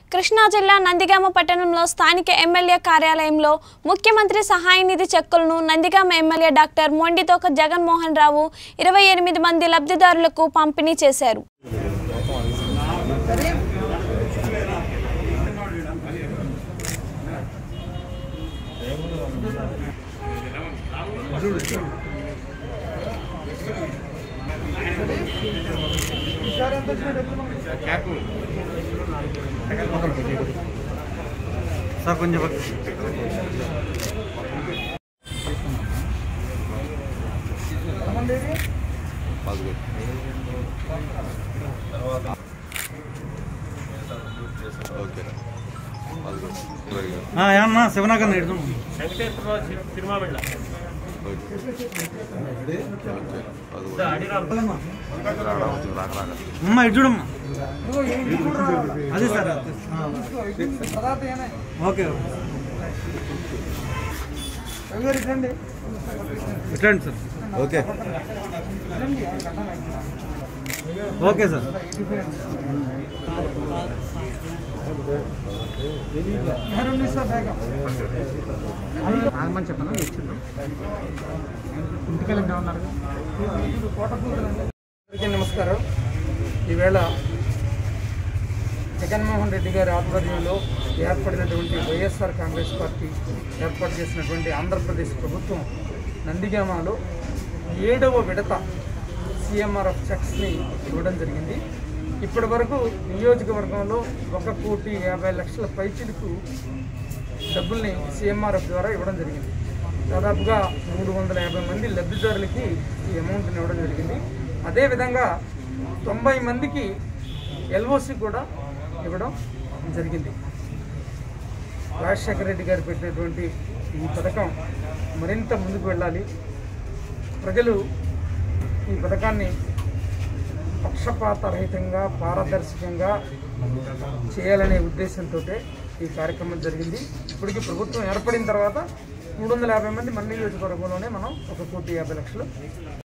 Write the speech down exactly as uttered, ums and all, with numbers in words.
కృష్ణా జిల్లా నందిగామ పట్టణంలో స్థానిక ఎమ్మెల్యే కార్యాలయంలో ముఖ్యమంత్రి సహాయ నిధి చెక్కులను నందిగామ ఎమ్మెల్యే డాక్టర్ మొండితోక జగన్మోహన్ రావు ఇరవై ఎనిమిది మంది లబ్ధిదారులకు పంపిణీ చేశారు. సార్ కొంచెం ఏమన్నా శివనగర్ నేడు అమ్మా ఇటు చూడమ్మా అదే సార్ ఓకే ఇట్లండి సార్ ఓకే ఓకే సార్ చెప్పనా నమస్కారం. ఈవేళ జగన్మోహన్ రెడ్డి గారి ఆధ్వర్యంలో ఏర్పడినటువంటి వైఎస్ఆర్ కాంగ్రెస్ పార్టీ ఏర్పాటు చేసినటువంటి ఆంధ్రప్రదేశ్ ప్రభుత్వం నందిగామలో ఏడవ విడత సిఎంఆర్ఎఫ్ చెక్స్ని ఇవ్వడం జరిగింది. ఇప్పటి వరకు నియోజకవర్గంలో ఒక కోటి యాభై లక్షల పైచిలకు డబ్బుల్ని సిఎంఆర్ఎఫ్ ద్వారా ఇవ్వడం జరిగింది. దాదాపుగా మూడు వందల యాభై మంది లబ్ధిదారులకి ఈ అమౌంట్ని ఇవ్వడం జరిగింది. అదేవిధంగా తొంభై మందికి ఎల్ఓసి కూడా ఇవ్వడం జరిగింది. రాజశేఖర రెడ్డి గారు పెట్టినటువంటి ఈ పథకం మరింత ముందుకు వెళ్ళాలి, ప్రజలు ఈ పథకాన్ని పక్షపాత రహితంగా పారదర్శకంగా చేయాలనే ఉద్దేశంతో ఈ కార్యక్రమం జరిగింది. ఇప్పటికీ ప్రభుత్వం ఏర్పడిన తర్వాత మూడు వందల యాభై మంది మన నియోజకవర్గంలోనే మనం ఒక కోటి యాభై లక్షలు